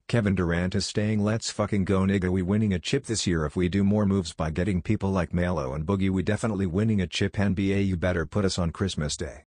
Kevin Durant is staying. Let's fucking go nigga, we winning a chip this year if we do more moves by getting people like Melo and Boogie, we definitely winning a chip. NBA, you better put us on Christmas Day.